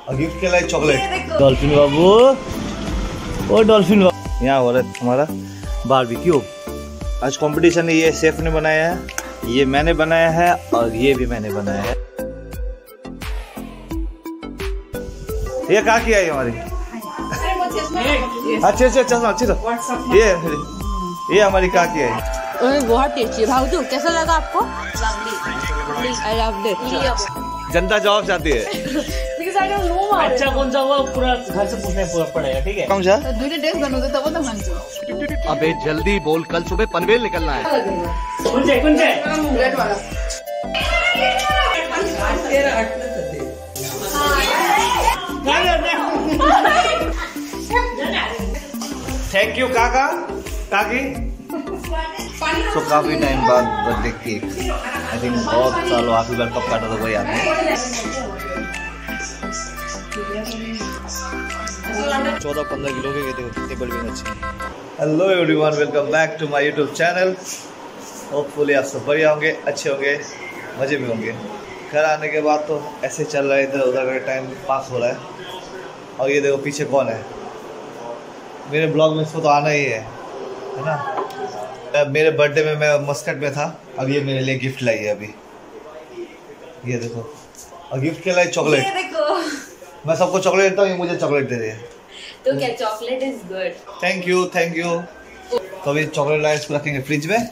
और गिफ्ट के लिए चॉकलेट। डॉल्फिन बाबू, ओ डॉल्फिन बाबू, यहाँ हो रहा है हमारा बारबेक्यू। आज कंपटीशन है, ये शेफ ने बनाया है, ये मैंने बनाया है और ये भी मैंने बनाया है। ये कहाँ की आई हमारी? अच्छे से चलो अच्छे से। ये हमारी कहाँ की आई? बहुत टेस्टी है भाऊजी, कैसा लगा आपको? I loved it. जनता जवाब चाहती है। अच्छा कौन सा हुआ पूरा घर से पूछने पड़ेगा, ठीक है? कौन सा? अबे जल्दी बोल, कल सुबह पनवेल निकलना है। कौन से? थैंक यू काका काकी। तो काफी टाइम बाद बर्थडे केक, आई थिंक बहुत सालों आखिरी बार कब काटा था वही याद है। 14-15 किलो के देखो कितने बड़े अच्छे। Hello everyone, welcome back to my YouTube channel. Hopefully आप सब बढ़िया होंगे, अच्छे होंगे, मजे में होंगे। घर आने के बाद तो ऐसे चल रहा है, इधर उधर का टाइम पास हो रहा है। और ये देखो पीछे कौन है, मेरे ब्लॉग में इसको तो आना ही है ना। मेरे बर्थडे में मैं मस्कट में था, अब ये मेरे लिए गिफ्ट लाई है अभी, ये देखो। और गिफ्ट के लिए चॉकलेट। मैं सबको चॉकलेट देता हूँ, ये मुझे चॉकलेट दे रही है। तो क्या chocolate is good. Thank you thank you. तो अभी चॉकलेट लाए, इसको रखेंगे फ्रिज में।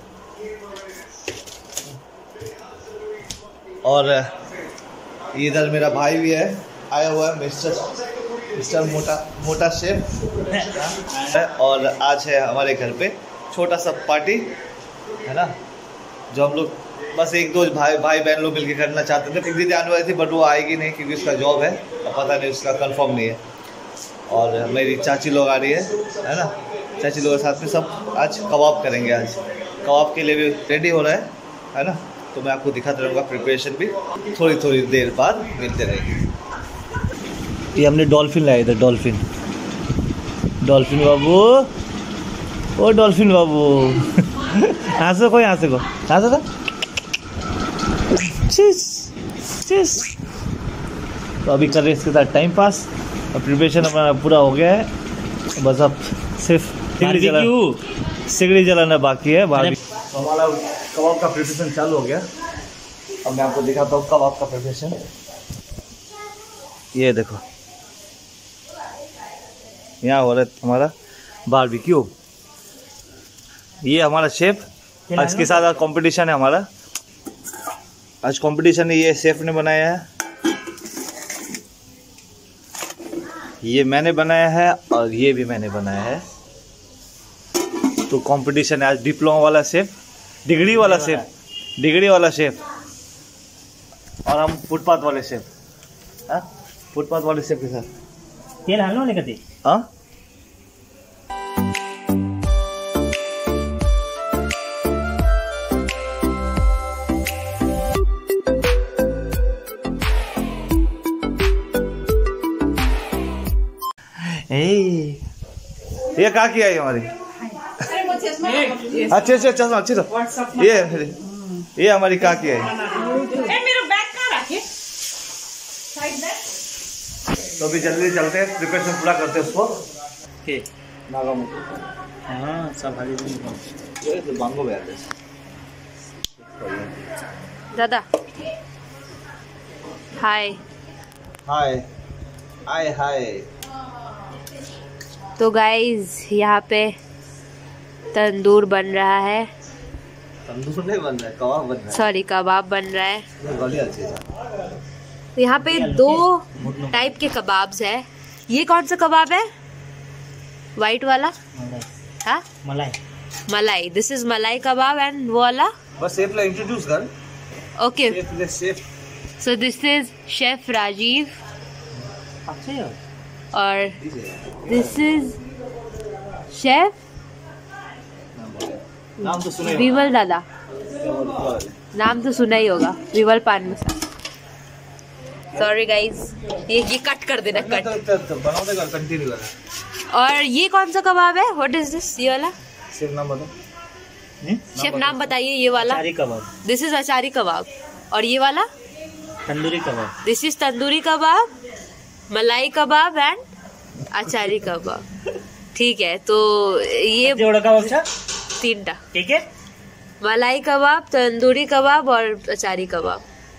और इधर मेरा भाई भी है, आया हुआ है, मिस्टर मोटा शेफ। और आज है हमारे घर पे छोटा सा पार्टी, है ना, जो हम लोग बस एक दो भाई बहन लोग मिलके करना चाहते थे। एक दीदी आने वाली थी बट वो आएगी नहीं क्योंकि उसका जॉब है, पता नहीं उसका कंफर्म नहीं है। और मेरी चाची लोग आ रही है ना, चाची लोग के साथ में सब आज कबाब करेंगे। आज कबाब के लिए भी रेडी हो रहा है ना, तो मैं आपको दिखाता रहूँगा। प्रिपरेशन भी थोड़ी देर बाद मिलते रहेंगे। ये हमने डॉल्फिन लाया इधर, डॉल्फिन बाबू, ओ डॉल्फिन बाबू। हंसो कोई, हंसो था। तो अभी कर रहे हैं इसके साथ टाइम पास। और प्रिपरेशन हमारा पूरा हो गया है, बस अब सिर्फ सिगड़ी जलाना बाकी है। तो हमारा कबाब का प्रिपरेशन चालू हो गया। अब मैं आपको दिखाता हूँ कबाब का प्रिपरेशन। ये देखो, यहाँ हो रहा है हमारा बारबेक्यू। ये हमारा शेफ, इसके साथ आज कंपटीशन है हमारा। आज कंपटीशन है, ये शेफ ने बनाया है, ये मैंने बनाया है और ये भी मैंने बनाया है। तो कंपटीशन है आज। डिप्लोमा वाला शेफ, डिग्री वाला शेफ और हम फुटपाथ वाले शेफ। फुटपाथ वाले शेफ के साथ तेल हालना नहीं करती। हाँ, ये कहाँ की आई हमारी? अच्छे से चलो अच्छे से। ये हमारी कहाँ की आई? तो अभी जल्दी चलते हैं, प्रिपरेशन पूरा करते हैं उसको। हाँ सब बांगो दादा हाय। तो गाइज यहाँ पे तंदूर बन रहा है। तंदूर नहीं बन रहा है, कबाब बन रहा है। सॉरी, कबाब बन रहा है। तो यहाँ पे 2 टाइप के कबाब्स है। ये कौन सा कबाब है? वाइट वाला? हाँ, मलाई। दिस इज मलाई कबाब। एंड वो वाला बस शेफ ला इंट्रोड्यूस कर। Okay, chef. So this is chef Rajeev और दिस इज शेफ नाम तो सुना ही विमल दादा। नाम तो सुना ही होगा, विमल पान मसाला। सॉरी गाइज, ये कट कर देना, कट। बनाओ देगा, कंटिन्यू कर। और ये कौन सा कबाब है? What is this? ये वाला शेफ नाम बताओ। शेफ नाम बताइए। ये वाला अचारी कबाब। दिस इज अचारी कबाब। और ये वाला tandoori kebab. This is tandoori kebab. Malai kebab and अचारी कबाब। ठीक है, तो ये तीनटा ठीक है। मलाई कबाब, तंदूरी कबाब और अचारी कबाब।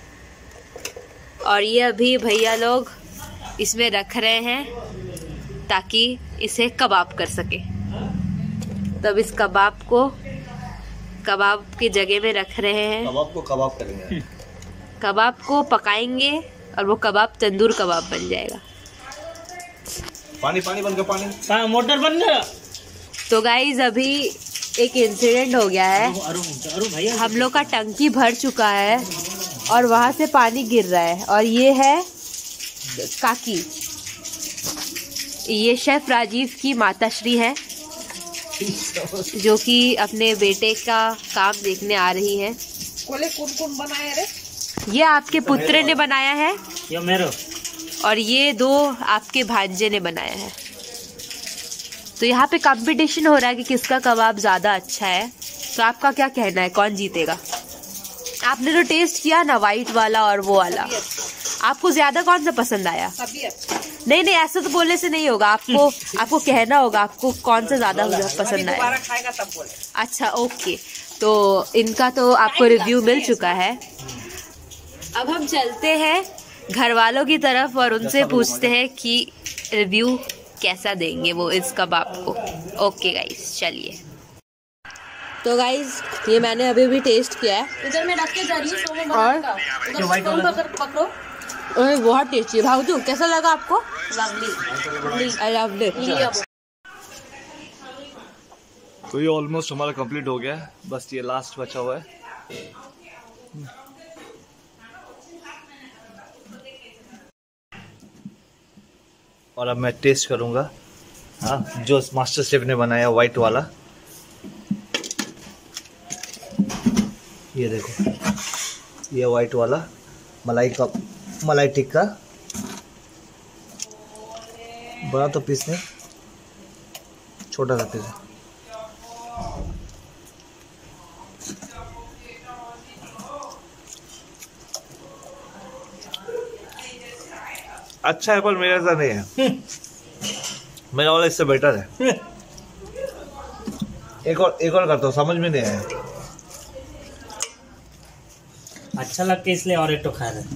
और ये अभी भैया लोग इसमें रख रहे हैं ताकि इसे कबाब कर सके। तब इस कबाब को कबाब की जगह में रख रहे हैं। कबाब को कबाब करेंगे, कबाब को पकाएंगे और वो कबाब तंदूर कबाब बन जाएगा। पानी पानी बन गया, पानी मोटर बन गया। तो गाइज अभी एक इंसिडेंट हो गया है। हम लोग का टंकी भर चुका है और वहां से पानी गिर रहा है। और ये है काकी, ये शेफ राजीव की माताश्री है जो कि अपने बेटे का काम देखने आ रही है। कौन बनाया रे? ये आपके पुत्र ने बनाया है ये मेरो, और ये दो आपके भांजे ने बनाया है। तो यहाँ पे कंपटीशन हो रहा है कि किसका कबाब ज्यादा अच्छा है। तो आपका क्या कहना है, कौन जीतेगा? आपने तो टेस्ट किया ना, व्हाइट वाला और वो वाला, आपको ज्यादा कौन सा पसंद आया? नहीं नहीं, ऐसा तो बोलने से नहीं होगा, आपको कहना होगा आपको कौन सा ज्यादा पसंद आया। खाएगा तब बोले। अच्छा ओके, तो इनका तो आपको रिव्यू मिल चुका है। अब हम चलते हैं घर वालों की तरफ और उनसे पूछते हैं कि रिव्यू कैसा देंगे वो इस कबाब को। ओके गाइस, चलिए। तो गाइस ये मैंने अभी भी टेस्ट किया है। इधर में रख के जा रही हूं, और पकड़ो। बहुत टेस्टी है। भाऊजू कैसा लगा आपको? I loved it. तो ये ऑलमोस्ट हमारा कंप्लीट हो गया है, बस ये लास्ट बचा हुआ है। और अब मैं टेस्ट करूंगा, हाँ, जो मास्टर शेफ ने बनाया व्हाइट वाला। ये देखो, ये व्हाइट वाला मलाई टिक्का। बड़ा तो पीस नहीं, छोटा सा पीस। अच्छा है पर मेरे ऐसा नहीं है। मेरा वाला इससे बेटर है। एक और करता हूँ, समझ में नहीं आया। अच्छा लगता है इसलिए और एक तो खा रहे।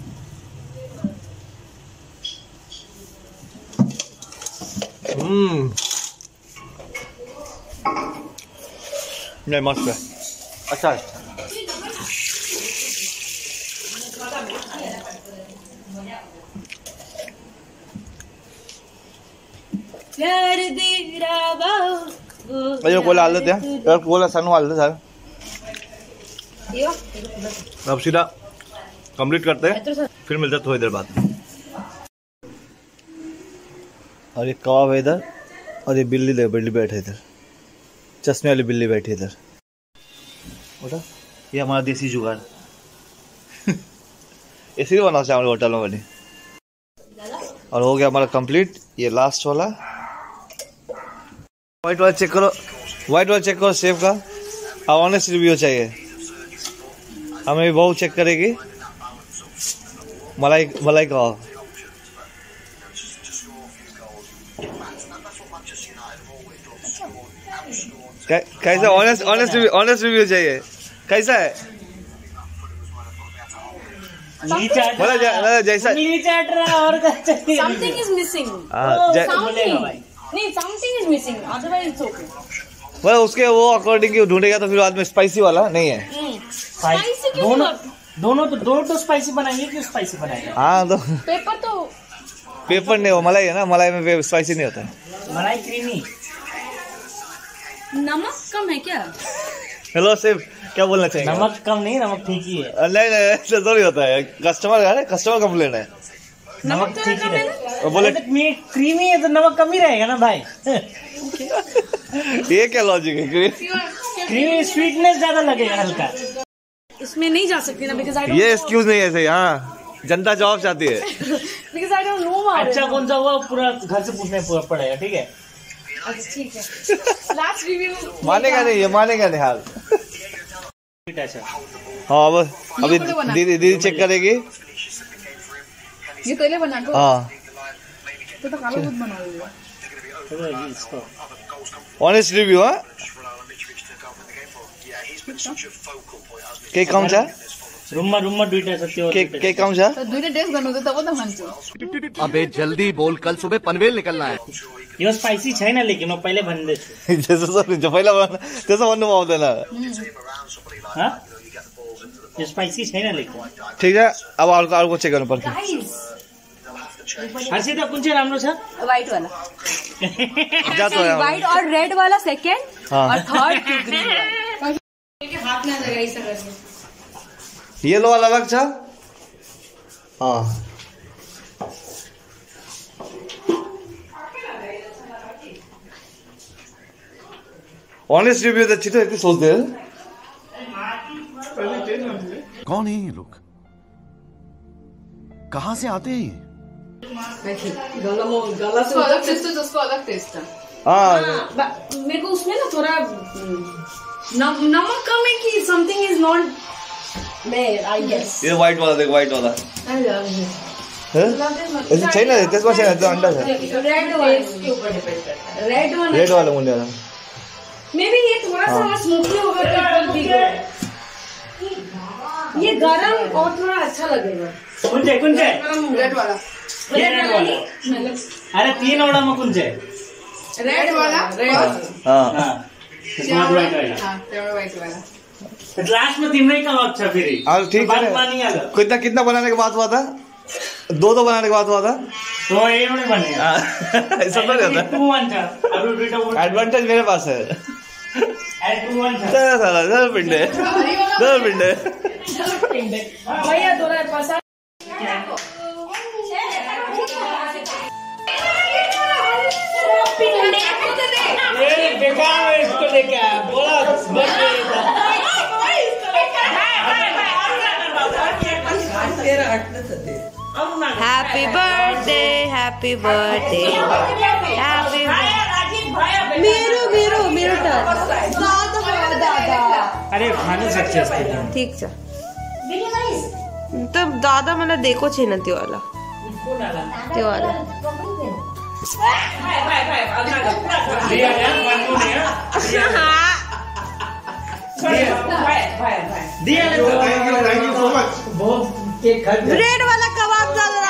नहीं, मस्त है, अच्छा है। अरे कोला हाल देते हैं यार, कोला सनु हाल दे सर। अब सीधा कंप्लीट करते हैं, फिर मिलते हैं थोड़ी देर बाद। और ये कबाब है इधर, और ये बिल्ली बैठे इधर, चश्मे वाली बिल्ली बैठी इधर। बेटा ये हमारा देसी जुगाड़। इसी बनाओ चावल होटलों वाली। और हो गया हमारा कंप्लीट, ये लास्ट वाला। व्हाइट वाला चेक करो शेफ का। अब ऑनेस्ट रिव्यू चाहिए हमें भी, बहुत चेक करेगी। मलाई कबाब कैसा? ऑनेस्ट रिव्यू चाहिए, कैसा है? मतलब जैसा और समथिंग इज मिसिंग। नहीं, something is missing, otherwise it's okay. मतलब उसके वो अकॉर्डिंग ढूंढेगा तो फिर बाद में स्पाइसी वाला नहीं है। स्पाइसी क्यों? दोनों तो स्पाइसी बनाएंगे कि स्पाइसी बनाएंगे? हाँ, तो पेपर नहीं, वो मलाई है ना, मलाई में स्पाइसी नहीं होता है। मलाई क्रीमी। नमक कम है क्या? हेलो शेफ, क्या बोलना चाहिए? नमक कम नहीं, नमक ठीक ही है। नहीं ऐसा थोड़ी होता है, कस्टमर कंप्लेंट है। नमक ठीक ही है। बोले क्रीमी है तो नमक कम ही रहेगा ना भाई। ये क्या लॉजिक है? क्रीमी स्वीटनेस ज्यादा लगेगा हल्का। इसमें नहीं जा सकती ना, बिकॉज़ ये एक्सक्यूज नहीं है ऐसे। हाँ, जनता जवाब चाहती है। Because I don't know. अच्छा कौन सा हुआ पूरा घर से पूछने पड़ेगा, ठीक है? अच्छा ठीक है। लास्ट रिव्यू मानेगा नहीं, ये मानेगा नहीं हाल। अच्छा हाँ, अब अभी दीदी चेक करेगी। ये पहले बना दो। हाँ, ऑनेस्ट रिव्यू हाँ के काम छ रूममा दुईटा छ त्यो के काम छ दुईटा टेस्ट गर्नु त तब त भन्छु अबे जल्दी बोल, कल सुबह पनवेल निकलना है। यो स्पाइसी छैन लेकिन म पहिले भन्दैछु त्यसो पहिला त्यसो भन्नु पाउँदैन हाँ यो स्पाइसी छैन लेकिन ठीक है अब अर्को चेक गर्नु पर्छ हर्षिता कुन चाहिँ राम्रो छ व्हाइट वाला जातो है व्हाइट और रेड वाला सेकंड और थर्ड ग्रीन हाथ में लगा ऐसा करके येलो वाला अलग छ हाँ ऑनेस्ट रिव्यू तो छिटो यति सोच्दै कौन है ये लोग, कहाँ से आते हैं? उसको अलग टेस्ट है उसको अलग टेस्ट है हाँ मेरे को उसमें ना थोड़ा नमक कम है कि something is not there I guess ये व्हाइट वाला देख व्हाइट वाला आई लव यू ऐसे छैन त्यसमा छैन त्यो अन्डा छ रेड वाला के ऊपर डिपेंड करता है रेड वाला मुन्ने वाला मे बी ये थोड़ा सा स्मोकी होगा तो इट विल बी गुड ये गरम और थोड़ा अच्छा लगेगा कुन चाहिँ रेड वाला अरे तीनवटामा कुन चाहिँ रेड वाला हाँ व्हाइट वाला लास्ट में तिम्रै का छ फेरि और ठीक बात है मानिहाल्यो कितना बनाने के बाद हुआ था दो बनाने के बाद हुआ था तो एउटै भन्ने ऐसा तो नहीं होता 2-1 छ अरु दुईटा एडवांटेज मेरे पास है एड 2-1 छ दो पिंडे भैया थोड़ा पास बेकार इसको लेके बोला happy birthday happy birthday happy मेरो टर्न दादा अरे खानु सक्छ ठीक छ त दादा मलाई दिएको छैन त्यो वाला ब्रेड वाला कबाब ज्यादा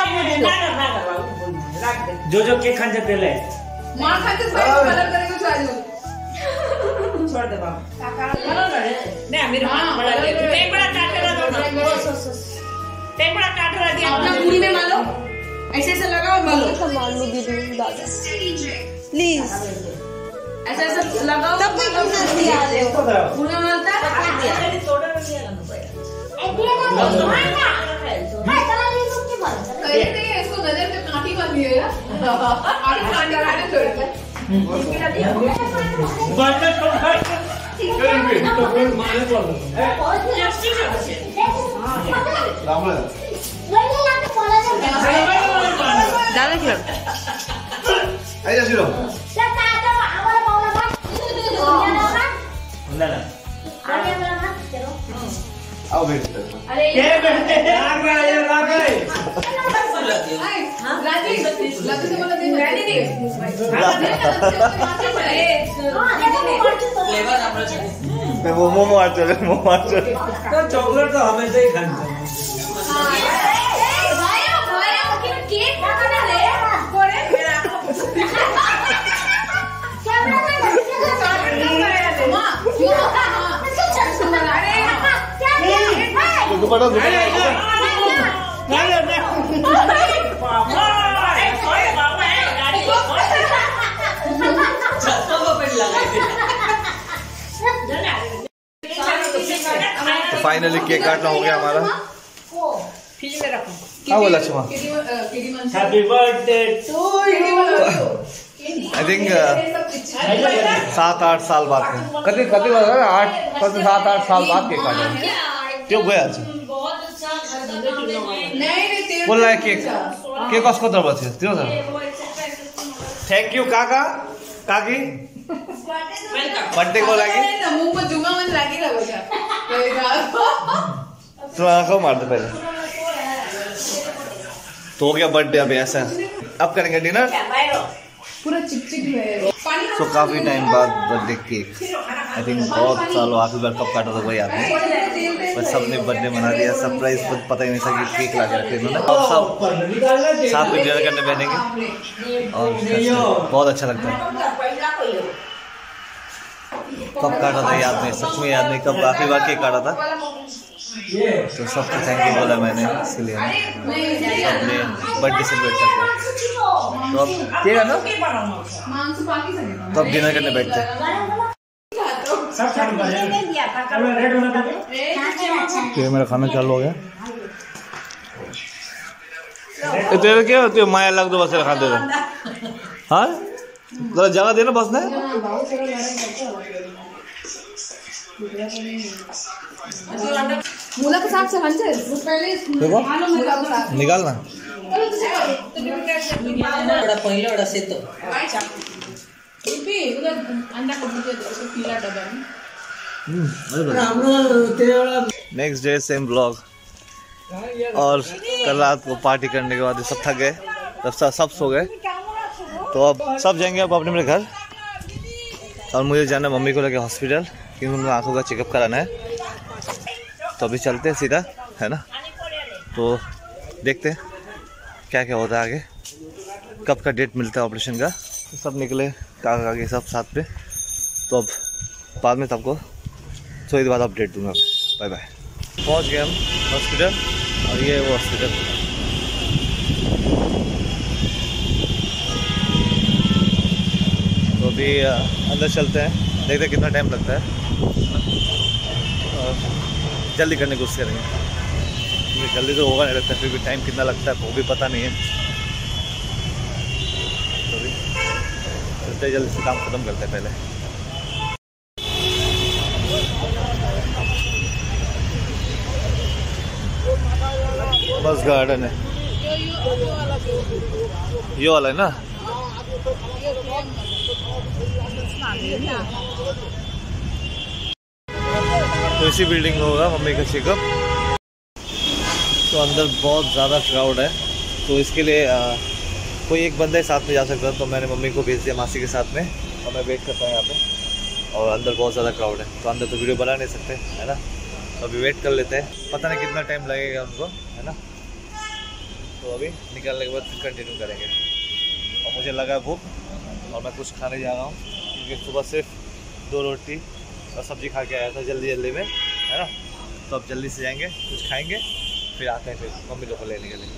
जो केक खान्छ त्यसलाई मां खाते साइड कलर करेको छ आज छोड़ दे बाबा नहीं मेरे हां बड़ा टेबड़ा काटेर दो ना टेबड़ा काटेर दिया अपना पूरी में मालो ऐसे ऐसे लगाओ मालो मालू दीदी दादा प्लीज ऐसे ऐसे लगाओ तब कोई पूरा दिया दे पूरा मालता है सोडा में दिया करना पड़ेगा इसको नजर पे कांटी बन गई है यार और कांटा काटे छोड़ के दादा खेल आइजा शिरो आओ बैठ अरे के बैठे राग राजेश लगे से मतलब दे रेडी नहीं मोमो आचो तो चॉकलेट तो हमेशा ही खाते हैं केक खाना ले कोरे तो फाइनली केक काटना हो गया हमारा फ्रिज में रखो हाँ बोला Lakshma happy birthday to I think 7-8 साल बाद कति 7-8 साल बाद केक काट्यो त्यो गइहाल्छ बोल्ला केक कसको तर्फबाट थियो त्यो छ थ्याङ्क यू काका काकी बर्थडेको लागि मुखमा जुङ्गा पनि लागिरहेको छ त्यो आँखा मार्दै पहिला तो हो गया बर्थडे अभी ऐसा। अब करेंगे डिनर। पूरा चिकचिक है। तो काफी टाइम बाद बर्थडे केक, आई थिंक बहुत सालों आखिरी बार कब काटा था वही याद नहीं, बस सबने बर्थडे मना लिया। सरप्राइज पता ही नहीं था कि केक ला के रखे इन्होंने। और सब साथ में डिनर करने बैठेंगे और बहुत अच्छा लगता है। कब काटा था याद नहीं, सच में याद नहीं कब आखिरी बार केक काटा था। तो सबको थैंक यू बोला मैंने, इसलिए सबने बर्थडे सेलिब्रेट करते हैं। तो अब ठीक है ना, तो अब डिनर करने बैठते हैं। तो मेरा खाना चालू हो गया। तेरे क्या होती है माया लग दो बस खा दे। हाँ जरा जगह देना बस ने। मूला के साथ से हंसे पहले निकालना पहले से तो अंडा को पीला डब्बा में। Next day same blog. और कल रात को पार्टी करने के बाद सब थक गए, सब सो गए। तो अब सब जाएंगे अब अपने घर। और मुझे जाना मम्मी को लेके हॉस्पिटल, क्योंकि उनको आंखों का चेकअप कराना है। तो अभी चलते हैं सीधा, है ना। तो देखते हैं क्या क्या होता है आगे, कब का डेट मिलता है ऑपरेशन का। तो सब निकले काका के सब साथ पे। तो अब बाद में सबको थोड़ी देर बाद अपडेट दूंगा। Bye bye. पहुंच गए हम हॉस्पिटल और ये वो हॉस्पिटल। तो अभी अंदर चलते हैं, देखते हैं कितना टाइम लगता है और जल्दी करने की कोशिश करेंगे। क्योंकि जल्दी तो होगा नहीं लगता, फिर भी टाइम कितना लगता है वो भी पता नहीं है। तो अभी चलते जल्दी से काम ख़त्म करते हैं पहले। बस गार्डन है ये वाला है ना। तो इसी बिल्डिंग में होगा मम्मी का चेकअप। तो अंदर बहुत ज़्यादा क्राउड है, तो इसके लिए कोई एक बंदा ही साथ में जा सकता है। तो मैंने मम्मी को भेज दिया मासी के साथ में और मैं वेट करता हूँ यहाँ पे। और अंदर बहुत ज़्यादा क्राउड है, तो अंदर तो वीडियो बना नहीं सकते, है ना। तो अभी वेट कर लेते हैं, पता नहीं कितना टाइम लगेगा उनको, है ना। तो अभी निकलने के बाद कंटिन्यू करेंगे। और मुझे लगा भूख और मैं कुछ खाने जा रहा हूँ, क्योंकि सुबह सिर्फ 2 रोटी और सब्ज़ी खा के आया था जल्दी में, है ना। तो अब जल्दी से जाएंगे, कुछ खाएंगे, फिर आते हैं फिर मम्मी लोग को लेने के लिए।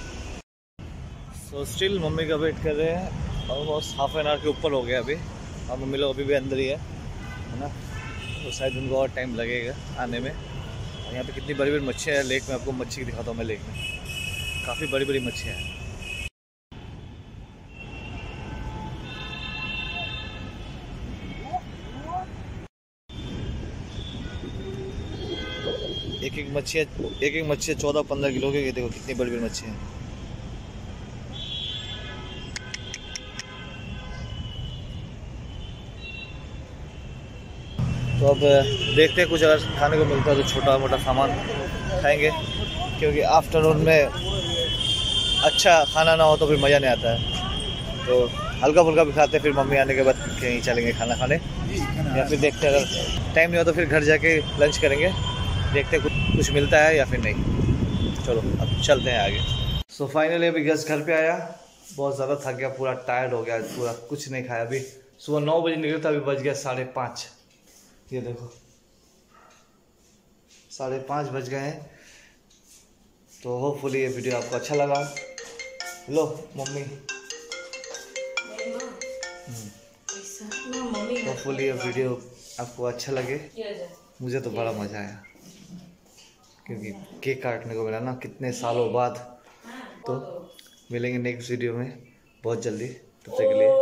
सो स्टिल मम्मी का वेट कर रहे हैं, ऑलमोस्ट हाफ एन आवर के ऊपर हो गया अभी। और मम्मी लोग अभी भी अंदर ही है ना। तो शायद उनको और टाइम लगेगा आने में। और यहाँ पे कितनी बड़ी बड़ी मच्छियाँ हैं लेक में, आपको मच्छी दिखाता हूँ मैं। लेक में काफ़ी बड़ी बड़ी मच्छियाँ हैं। एक एक मच्छी 14-15 किलो की। देखो कितनी बड़ी बड़ी मच्छी हैं। तो अब देखते हैं कुछ अगर खाने को मिलता है तो छोटा मोटा सामान खाएंगे, क्योंकि आफ्टरनून में अच्छा खाना ना हो तो फिर मज़ा नहीं आता है। तो हल्का फुल्का भी खाते हैं, फिर मम्मी आने के बाद कहीं चलेंगे खाना खाने, या फिर देखते हैं अगर टाइम नहीं हो तो फिर घर जाके लंच करेंगे। देखते हैं कुछ मिलता है या फिर नहीं। चलो अब चलते हैं आगे। सो फाइनली अभी गेस्ट घर पे आया, बहुत ज़्यादा थक गया, पूरा टायर्ड हो गया, पूरा कुछ नहीं खाया। अभी सुबह 9 बजे निकला था, अभी बज गया 5:30। ये देखो 5:30 बज गए हैं। तो होपफुली ये वीडियो आपको अच्छा लगा। लो मम्मी, होपफुली ये वीडियो आपको अच्छा लगे। मुझे तो बड़ा मज़ा आया, क्योंकि केक काटने को मिला ना कितने सालों बाद। तो मिलेंगे नेक्स्ट वीडियो में बहुत जल्दी, तब तक के लिए